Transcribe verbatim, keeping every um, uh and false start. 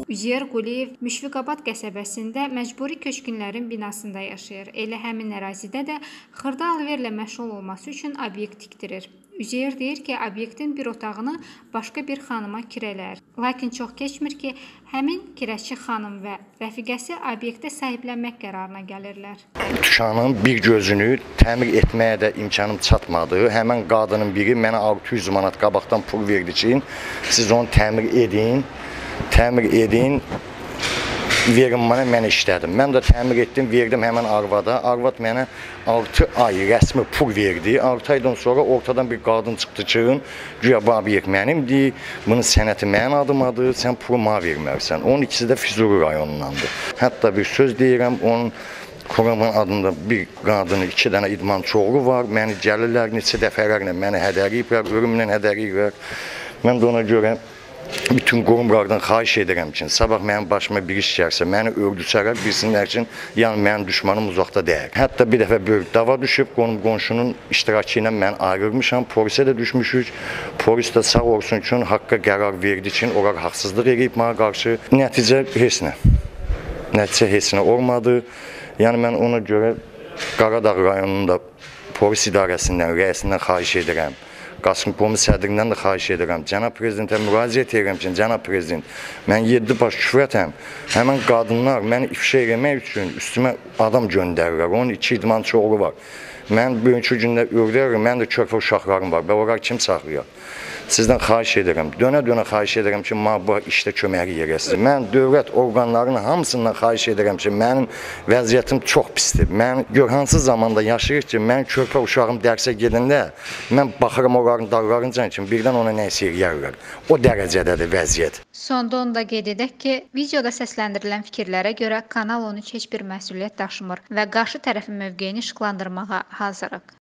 Üzeyir Quliyev Müşfiqabad qəsəbəsində məcburi köçkünlərin binasında yaşayır. Elə həmin ərazidə də xırda alverlə məşğul olması üçün obyekt tikdirir. Üzeyir deyir ki, obyektin bir otağını başqa bir xanıma kirələr. Lakin çox keçmir ki, həmin kirəçi xanım və rəfiqəsi obyektə sahiblənmək qərarına gəlirlər. Dükkanın bir gözünü təmir etməyə də imkanım çatmadı. Həmin qadının biri mənə altı yüz manat qabaqdan pul verdi ki, siz onu təmir edin, təmir edin, verin mənə, mən işlədim. Mən də təmir etdim, verdim həmən arvada. Arvad mənə altı ay rəsmi pul verdi. altı aydan sonra ortadan bir qadın çıxdı ki, güya bu obyekt mənimdir, bunun sənəti mənim adımadır, sən pulu mənə vermərsən. Onun ikisi də Füzuli rayonundandır. Hətta bir söz deyirəm, onun Quramın adında bir qadını, iki dənə idmançı oğlu var. Məni gəlirlər, neçə dəfələrlə məni hədəliyiblər, ölümlə hədəliyiblər. Mən də ona görə bütün qurumlardan xahiş edirəm ki, sabah mənim başıma bir iş gəlsə, məni öldürsələr, bilsinlər ki, yəni mənim düşmanım uzaqda deyil. Hətta bir dəfə böyük dava düşüb, qonum qonşunun iştirakı ilə mən ayrılmışam, polisə də düşmüşük. Polis də sağ olsun ki, haqqa qərar verdi ki, onlar haqsızlıq edib mənə qarşı. Nəticə heç nə. Nəticə heç nə olmadı. Yəni mən ona görə Qaradağ rayonunda polis idarəsindən, rəisindən xahiş edirəm. Qasım Qomi sədrindən də xahiş edirəm. Cənab Prezidentə müraciət edirəm ki, Cənab Prezident, mən yeddi baş küfrətəm. Həmən qadınlar məni ifşa eləmək üçün üstümə adam göndərirlər. Onun iki idmançı oğlu var. Mən bugünkü gündə öyrəyirəm, mən də körpə uşaqlarım var. Və onlar kim saxlayır? Sizdən xahiş edirəm, dönə-dönə xahiş edirəm ki, mənə bu işdə köməyi yerəsiz. Mən dövlət orqanlarının hamısından xahiş edirəm ki, mənim vəziyyətim çox pisdir. Mən gör hansı zamanda yaşayır ki, mən körpə uşağım dərsə gedəndə, mən baxıram onların dağlarınca ki, birdən ona nəsə eləyərlər. O dərəcədədir vəziyyət. Sonda onu da qeyd edək ki, videoda səsləndirilən fikirlərə görə Kanal on üç heç bir məsuliyyət daşımır və qarşı tərəfin mövqeyini işıqlandırmağa hazırıq.